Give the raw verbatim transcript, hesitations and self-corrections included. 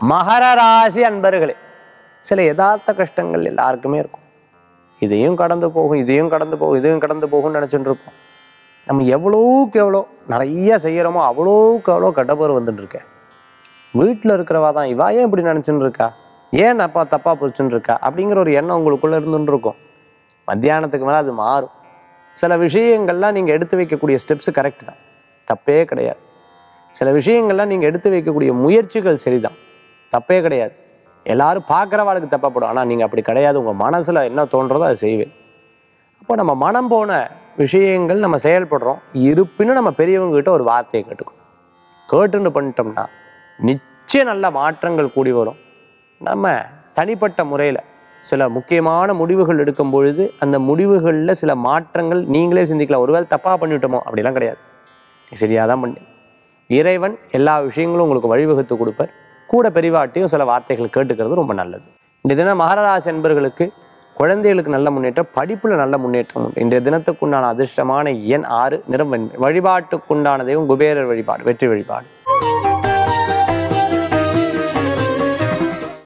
மகர ராசி அன்பர்களே, சில யதார்த்த கஷ்டங்கள் எல்லாருக்குமே இருக்கும். இதையும் கடந்து போகும், இதையும் கடந்து போகும், இதையும் கடந்து போகும்னு நினச்சிட்டு இருப்போம். நம்ம எவ்வளோக்கு எவ்வளோ நிறைய செய்கிறோமோ அவ்வளோக்கு எவ்வளோ கடப்பர் வந்துட்டு இருக்கேன். வீட்டில் இருக்கிறவா தான் இவா ஏன் இப்படி நினச்சின்னு இருக்கா, ஏன் அப்பா தப்பாக புரிச்சுன்னு இருக்கா அப்படிங்கிற ஒரு எண்ணம் உங்களுக்குள்ளே இருந்துன்னு இருக்கும். மத்தியானத்துக்கு மேலே அது மாறும். சில விஷயங்கள்லாம் நீங்கள் எடுத்து வைக்கக்கூடிய ஸ்டெப்ஸு கரெக்ட் தான், தப்பே கிடையாது. சில விஷயங்கள்லாம் நீங்கள் எடுத்து வைக்கக்கூடிய முயற்சிகள் சரிதான், தப்பே கிடையாது. எல்லாரும் பார்க்குறவாளுக்கு தப்பாப்படும், ஆனால் நீங்கள் அப்படி கிடையாது. உங்கள் மனசில் என்ன தோன்றதோ அதை செய்வேன். அப்போ நம்ம மனம் போன விஷயங்கள் நம்ம செயல்படுறோம். இருப்பினும் நம்ம பெரியவங்ககிட்ட ஒரு வார்த்தையை கேட்டுக்கணும். கேட்டுன்னு பண்ணிட்டோம்னா நிச்சயம் நல்ல மாற்றங்கள் கூடி வரும். நம்ம தனிப்பட்ட முறையில் சில முக்கியமான முடிவுகள் எடுக்கும் பொழுது அந்த முடிவுகளில் சில மாற்றங்கள் நீங்களே சிந்திக்கலாம். ஒருவேளை தப்பாக பண்ணிவிட்டோமோ அப்படிலாம் கிடையாது, சரியாக தான் பண்ணி இறைவன் எல்லா விஷயங்களும் உங்களுக்கு வழிவகுத்து கொடுப்பார். கூட பெரிவாட்டியும் சில வார்த்தைகள் கேட்டுக்கிறது ரொம்ப நல்லது. இந்த தினம் மகர ராசி என்பர்களுக்கு குழந்தைகளுக்கு நல்ல முன்னேற்றம், படிப்பில் நல்ல முன்னேற்றம் உண்டு. இன்றைய தினத்துக்குண்டான அதிர்ஷ்டமான எண் ஆறு, நிறம் வெண்மை. வழிபாட்டுக்குண்டான தெய்வம் குபேரர் வழிபாடு, வெற்றி வழிபாடு.